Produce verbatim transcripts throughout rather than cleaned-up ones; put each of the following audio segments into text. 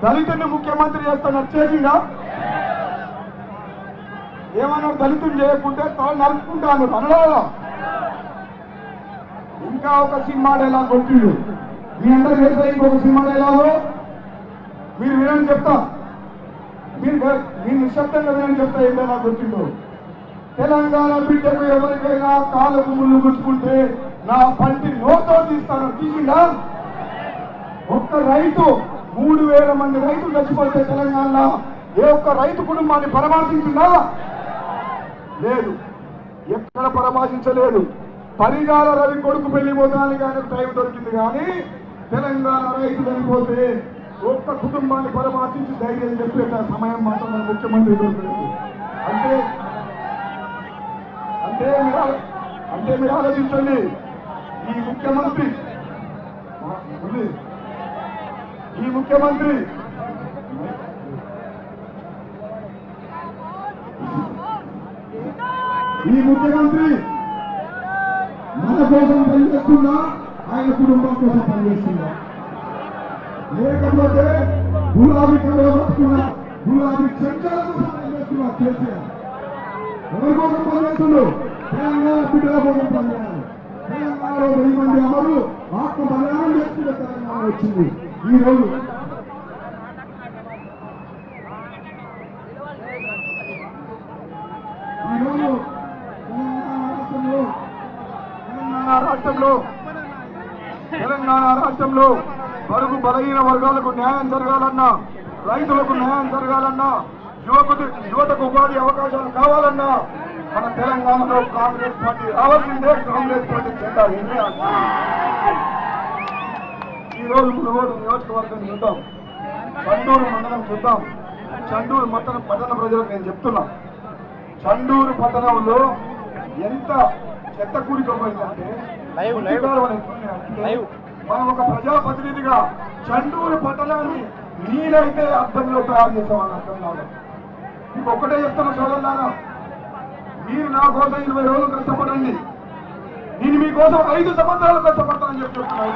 దళితుడిని ముఖ్యమంత్రి చేస్తాను చేసిందా? ఏమన్నారు? దళితులు చేయకుంటే తాను నడుపుకుంటాను అనడా? ఇంకా ఒక సినిమా డైలాగ్ కొట్టిండు. మీ అందరూ చేస్తే ఇంకొక సినిమా డైలాగు మీరు వినని చెప్తా, మీరు మీరు నిశ్శబ్దంగా వినని చెప్తా. ఏం డైలాగ్ కొట్టిండు? తెలంగాణ బిడ్డకు ఎవరికైనా కాళ్ళకు ముళ్ళు గుచ్చుకుంటే నా పంటి నోతో తీస్తాను. తీసిందా? ఒక్క రైతు మూడు వేల మంది రైతులు చచ్చిపోతే తెలంగాణలో ఏ ఒక్క రైతు కుటుంబాన్ని పరామర్శించిందా? లేదు, ఎక్కడ పరామర్శించలేదు. పరిగాల రవి కొడుకు పెళ్లి పోతానికి ఆయనకు టైం దొరికింది, కానీ తెలంగాణ రైతు చనిపోతే ఒక్క కుటుంబాన్ని పరామర్శించి ధైర్యం చెప్పే సమయం మాత్రం మన ముఖ్యమంత్రి దొరకలేదు. అంటే అంటే మీరు అంటే మీరు ఆలోచించండి. ఈ ముఖ్యమంత్రి ఈ ముఖ్యమంత్రి ఈ ముఖ్యమంత్రి మన కోసం పనిచేస్తుందా, ఆయన కుటుంబం కోసం పనిచేస్తుందా? లేకపోతే గులాబీ కళ పట్టుకున్న గులాబీ చర్చల కోసం పనిచేస్తున్నా కేసీఆర్? ఎవరి కోసం పనిచేస్తుండ్రు? తెలంగాణ బిడ్డల కోసం పనిచేయాలి. తెలంగాణలో వెయ్యి మంది అమలు ఆత్మ బలిదానం చేసుకునే తెలంగాణ వచ్చింది. ఈ రోజు ఈరోజు తెలంగాణ రాష్ట్రంలో తెలంగాణ రాష్ట్రంలో బడుగు బలహీన వర్గాలకు న్యాయం జరగాలన్నా, రైతులకు న్యాయం జరగాలన్నా, యువకుడు యువతకు ఉపాధి అవకాశాలు కావాలన్నా మన తెలంగాణలో కాంగ్రెస్ పార్టీ రావాల్సిందే. కాంగ్రెస్ పార్టీ జెండా ఎగరేయాలి. ఈ రోజు మునుగోడు నియోజకవర్గం చూద్దాం, చండూరు మండలం చూద్దాం. చండూరు మొత్తం పట్టణ ప్రజలకు నేను చెప్తున్నా, చండూరు పట్టణంలో ఎంత చెత్త కూడికపోయిందంటే, మనం ఒక ప్రజాప్రతినిధిగా చండూరు పట్టణాన్ని నీరైతే అర్థంలో తయారు చేసామని అర్థం కాదు. మీకు ఒక్కటే చెప్తున్నా సోదరులారా, మీరు నా కోసం ఇరవై రోజులు కష్టపడండి, నేను మీకోసం ఐదు సంవత్సరాలు కష్టపడతానని చెప్పి చెప్తున్నాను.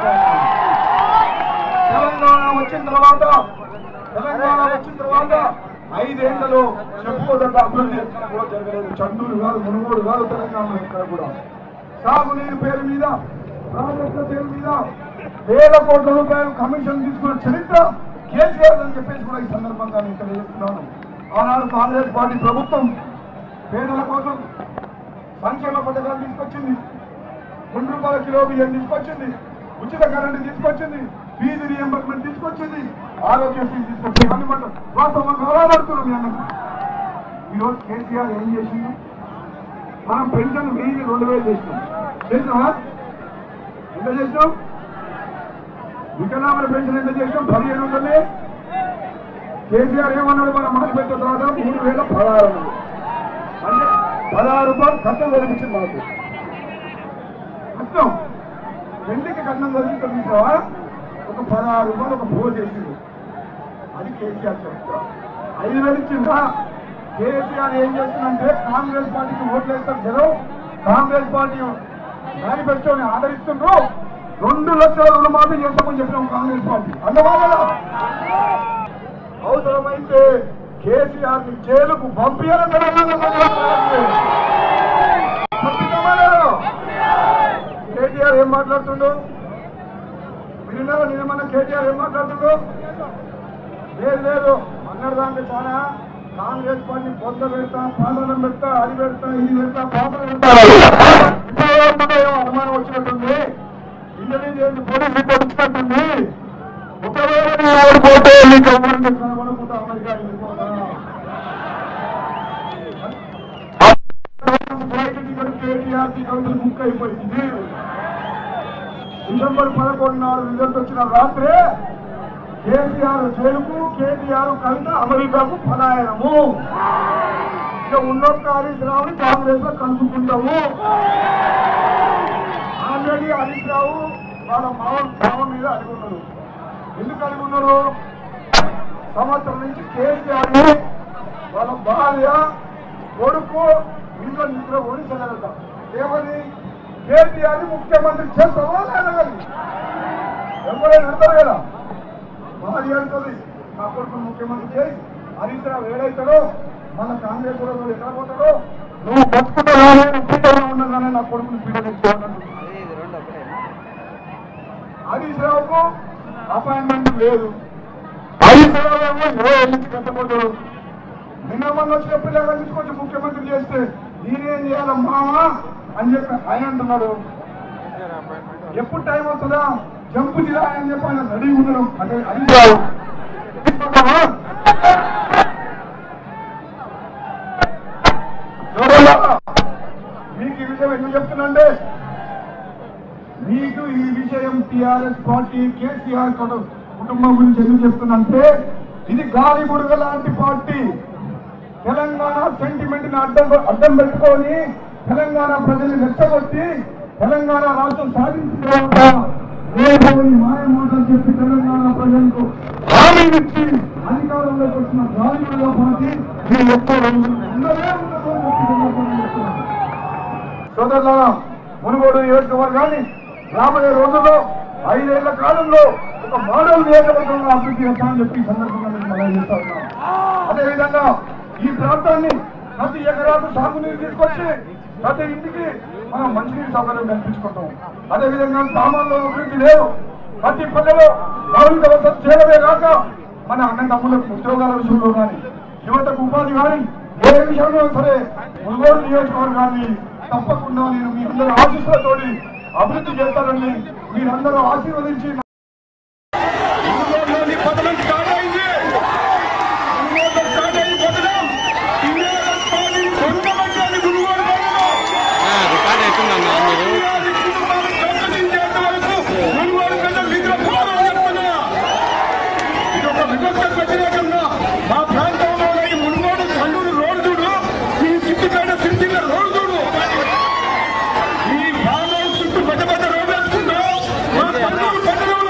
తెలంగాణ వచ్చిన తర్వాత తెలంగాణ వచ్చిన తర్వాత ఐదేళ్లలో చెప్పుకోదగ్గ అభివృద్ధి ఎక్కడ కూడా జరగలేదు. చండూరు కాదు, మునుగోడు కాదు, తెలంగాణలో ఎక్కడ కూడా సాగునీరు పేరు మీద, ప్రాజెక్టుల పేరు మీద వేల కోట్ల రూపాయలు కమిషన్ తీసుకున్న చరిత్ర కేసీఆర్ అని చెప్పేసి కూడా ఈ సందర్భంగా నేను తెలియజేస్తున్నాను. ఆనాడు కాంగ్రెస్ పార్టీ ప్రభుత్వం పేదల కోసం సంక్షేమ పథకాలు తీసుకొచ్చింది, రెండు రూపాయల కిలో బియ్యం తీసుకొచ్చింది, ఉచిత కరెంటు తీసుకొచ్చింది, ఫీజు రియంబర్స్మెంట్ తీసుకొచ్చింది, ఆరోగ్యశ్రీ తీసుకొచ్చింది. అన్ని మాట వాస్తవం గౌరవపడుతున్నాం. మీ అన్నది ఈరోజు కేసీఆర్ ఏం చేసింది? మనం పెన్షన్ వెయ్యి రెండు వేలు చేసినాం. చేసినామా? ఎంత చేసినాం? వికలాంగుల పెన్షన్ ఎంత చేసినాం? పదిహేను వందలే. కేసీఆర్ ఏమన్నాడు? మనం మాట పెట్టిన తర్వాత మూడు వేల పదహారు వందలు అంటే పదహారు రూపాయలు కట్టం జరిపించింది. మాకు కష్టం పెళ్లికి కట్నం జరిగింది చూసావా? ఒక పదహారు రూపాయలు ఒక భో చేసింది. అది కేసీఆర్ చెప్తా. ఐదు వేలు ఇచ్చిందా? కేసీఆర్ ఏం చేస్తుందంటే కాంగ్రెస్ పార్టీకి ఓట్లు వేస్తారు జనం, కాంగ్రెస్ పార్టీ మేనిఫెస్టోని ఆదరిస్తుండ్రు, రెండు లక్షల రుణమాఫీ చేస్తామని చెప్పినాం కాంగ్రెస్ పార్టీ. అందువల్ల అవసరమైతే కేసీఆర్ ని జైలుకు పంపించాలని కేటీఆర్ ఏం మాట్లాడుతుండో విన్నారా? నేనేమన్నా కేటీఆర్ ఏం మాట్లాడుతుండో? లేదు లేదు అన్నాడు. దాంట్లో చాలా కాంగ్రెస్ పార్టీ పొంద పెడతా, పాలనం పెడతా, అది పెడతా, ఇది పెడతా, పాపన పెడతా అనుమానం వచ్చినట్టుంది. ఇంటెలిజెన్స్ పోలీసు రిపోర్ట్ ఇచ్చినట్టుంది. ఒకవేళ ఓడిపోతే మీకు ఎవరిని కనబడకుండా అమెరికా వెళ్ళిపోతా. కేటీఆర్ టికెట్ బుక్ అయిపోయింది. డిసెంబర్ పదకొండు నాడు రిజల్ట్ వచ్చిన రాత్రే కేసీఆర్ జైలుకు, కేటీఆర్ కవిత అమెరికాకు పలాయనము. ఇక ఉన్నొక్క హరీష్ రావుని కాంగ్రెస్ లో కలుపుకుంటాము. ఆల్రెడీ హరీష్ రావు వాళ్ళ మావ మావ మీద అడిగి ఉన్నారు. ఎందుకు అడిగి ఉన్నారు? సంవత్సరం నుంచి కేసీఆర్ వాళ్ళ భార్య కొడుకు ఇంట్లో నిద్ర ఓడిసలేదట. ఏమని? కేటీఆర్ ముఖ్యమంత్రి చేస్తావా లేదా? ఎవరైనా అంటారు కదా, భార్య అంటుంది నా కొడుకు ముఖ్యమంత్రి చేయి. హరీష్ రావు ఏడైతాడో మన కాంగ్రెస్ వాళ్ళు ఎక్కడ పోతాడో నువ్వు బతుకుంటే పీటలో ఉండగానే నా కొడుకుని పీట తెచ్చుకోవాలంటు. హరీష్ రావుకు అపాయింట్మెంట్ లేదు. హరీష్ రావు ఏమో ఇరవై నుంచి కట్టబోతాడు. నిన్న మొన్న వచ్చిన పిల్లగా తీసుకొచ్చి ముఖ్యమంత్రి చేస్తే నేనేం చేయాల మామా అని చెప్పి ఆయన అంటున్నాడు. ఎప్పుడు టైం వస్తుందా జంపు జిల్లా అని చెప్పి ఆయన రెడీ ఉండడం అంటే హరీష్ రావు. మీకు ఈ విషయం ఎందుకు చెప్తున్నా, మీకు ఈ విషయం టిఆర్ఎస్ పార్టీ కేసీఆర్ కుటుంబం గురించి ఎందుకు చెప్తున్నంటే ఇది గాలి బుడగ లాంటి పార్టీ. తెలంగాణ సెంటిమెంట్ ని అడ్డం అడ్డం పెట్టుకొని తెలంగాణ ప్రజల్ని రెచ్చగొట్టి తెలంగాణ రాష్ట్రం సాధించిన తర్వాత మాయమాటలు చెప్పి తెలంగాణ ప్రజలకు హామీ ఇచ్చి అధికారంలోకి వచ్చిన గాలి బుడగ పార్టీ మీరు ఎక్కువ రోజులు ఉండనే ఉండదు. సోదరులారా, మునుగోడు నియోజకవర్గాన్ని రాబోయే రోజుల్లో ఐదేళ్ల కాలంలో ఒక మోడల్ నియోజకవర్గంగా అభివృద్ధి చేస్తామని చెప్పి సందర్భంగా నేను మనం చేస్తా ఉన్నాం. అదేవిధంగా ఈ ప్రాంతాన్ని ప్రతి ఎకరాకు సాగునీరు తీసుకొచ్చి ప్రతి ఇంటికి మనం మంచినీరు సౌకర్యం కల్పించుకుంటాం. అదేవిధంగా గ్రామాల్లో అభివృద్ధి లేదు. ప్రతి పల్లెలో మౌలిక వసతి చేయడమే కాక మన అన్నదమ్ములకు ఉద్యోగాల విషయంలో కానీ యువతకు ఉపాధి కానీ ఏ విషయంలో సరే మునుగోడు నియోజకవర్గాన్ని తప్పకుండా నేను మీ అందరూ ఆశీస్సులతోటి అభివృద్ధి చేస్తారని మీరందరూ ఆశీర్వదించి మా ప్రాంతంలో ఈ మునుగోడు కల్లూరు రోడ్డు చూడు, ఈ సిద్దిపేట సిరిసిల్ల రోడ్డు చూడు, ఈ భాగం చుట్టూ పెద్ద పెద్ద రోడ్డు వేసుకుంటూ మా కల్లూరు పట్టణంలో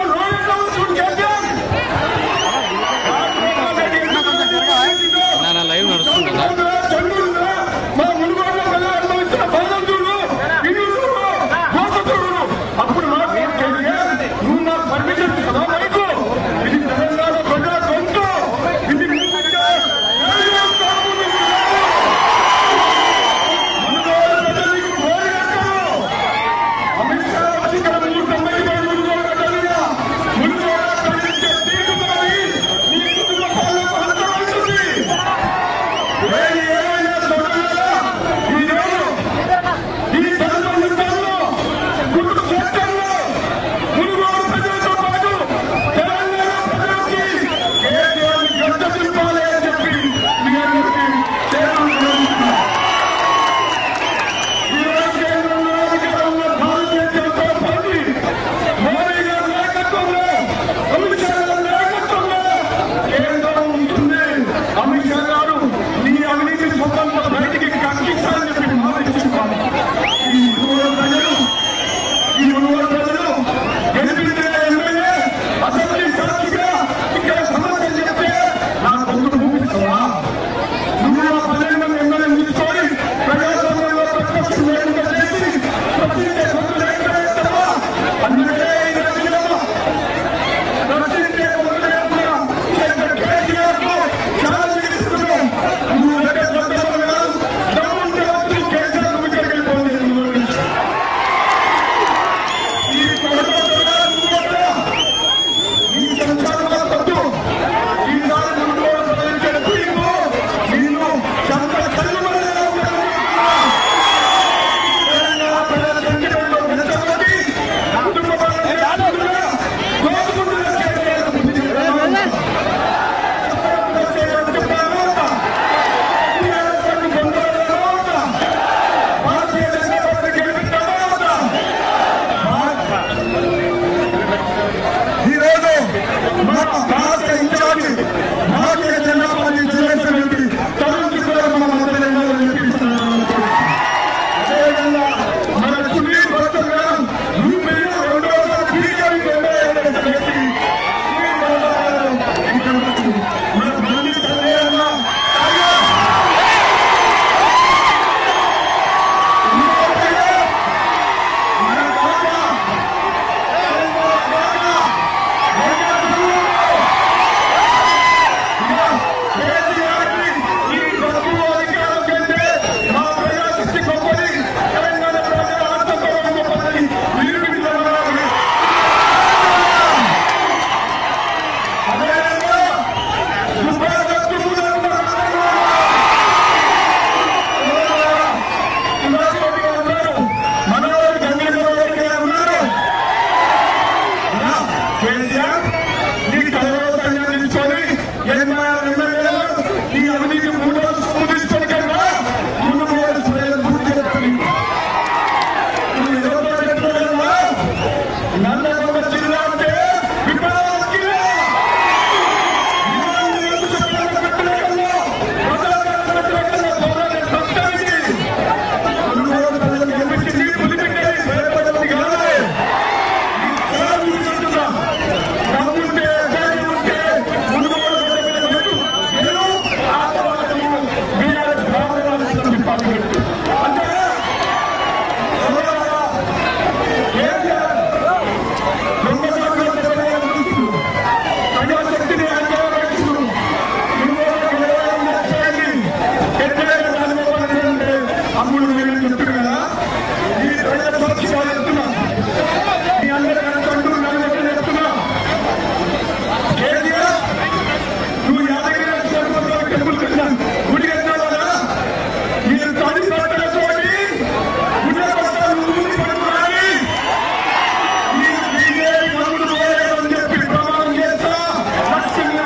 కూడా నేను చెప్తున్నా కదా, ఈ ప్రజల సాక్షిగా చెప్తున్నా, మీ అందరికన్నా చంటూరు నన్ను చెప్తున్నా. కేసీఆర్ నువ్వు యాభై టెంపుల్ కట్టినా గుడి కట్టినా కదా, మీరు తడి పట్టలతో గుడి పట్టాలు ఊరి పడుతున్నాయి. మీరు బీజేపీ మనములు పోలేదని చెప్పి ప్రమాణం చేస్తా లక్ష్యంగా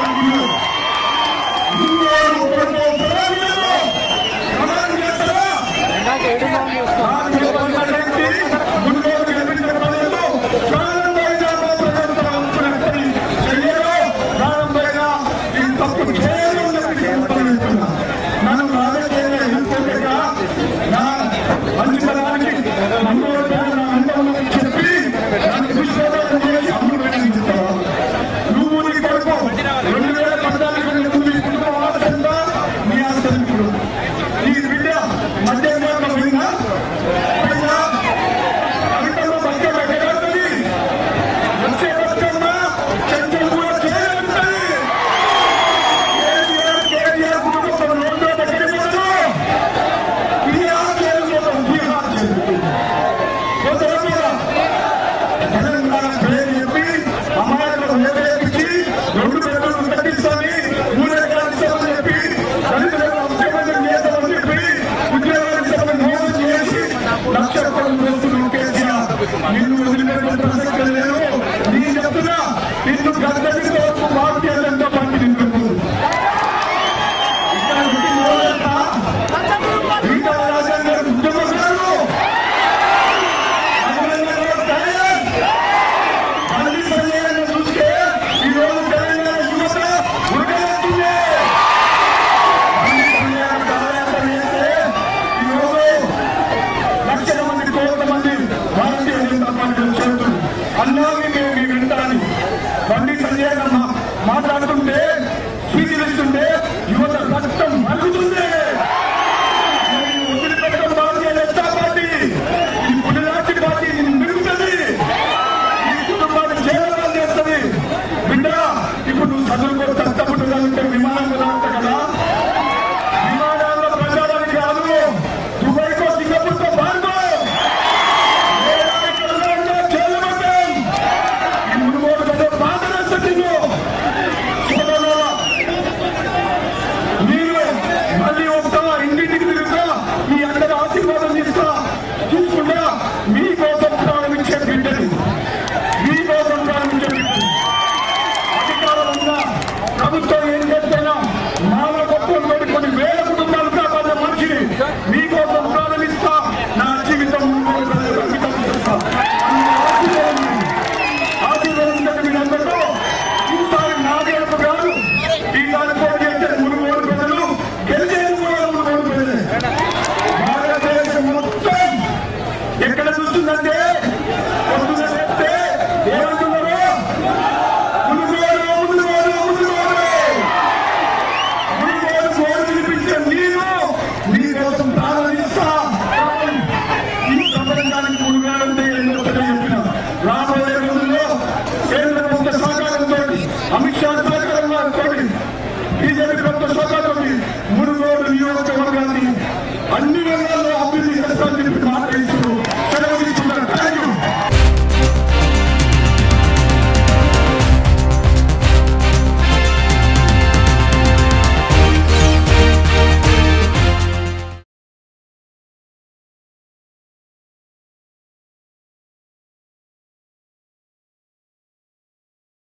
నిన్ను వదిలిపెట్టే ప్రసక్తి లేదు. నేను చెప్తున్నా, నిన్ను గద్దెకి తోపు భారతీయ జనతా పార్టీ నింపుతుంది. ఇక్కడ రాజేంద్ర ఉద్యమకారులు బండి సంజయ్ చూస్తే ఈరోజు తెలంగాణ యువత ఉడకలేస్తుంది. బండి సంజయ్ పాదయాత్ర చేస్తే ఈరోజు లక్షల మంది కోట్ల మంది భారతీయ జనతా పార్టీ చేస్తుంది. అన్నాన్ని మేము వింటాను. బండి సంజయ్ మాట్లాడుతుంటే స్పీచ్లు ఇస్తుంటే యువత రక్తం మరుగుతుంది. వదిలిపెట్టడం భారతీయ జనతా పార్టీ, ఈ పులిరాష్ట్ర పార్టీ మిగులుతుంది, ఈ కుటుంబాన్ని చేయాలని చేస్తుంది. బిడ్డ ఇప్పుడు నువ్వు చదువుకో చట్టపుట్టాలంటే విమానం కొనాలంట కదా, విమానాల్లో ప్రచారానికి కాదు, దుబాయ్కో సింగపూర్కో బార్కో ప్రభుత్వం ఏం చేస్తున్నా మానవ గొప్ప కొన్ని వేల కుటుంబాలు కాపాడే మనిషిని మీకోసం ప్రారంభిస్తా. నా జీవితం ఆశీర్వదించండి మీరందరూ. ఈసారి నా గెలుపు కాదు, ఈసారి పోటీ చేసే మునుగోడు ప్రజలు గెలిచేది కూడా మునుగోడు ప్రజలే. భారతదేశం మొత్తం ఎక్కడ చూస్తుందంటే పొద్దున చెప్తే ఏమంటున్నారు, నీకోసం ప్రారంభిస్తా. ఈ సంవత్సరానికి మునుగాలంటే ఎన్నో చెప్పిన రాబోయే రోజుల్లో కేంద్ర ప్రభుత్వ సహకారంతో, అమిత్ షా సహకారంతో, బీజేపీ ప్రభుత్వ సహకారంతో మునుగోడు నియోజకవర్గాన్ని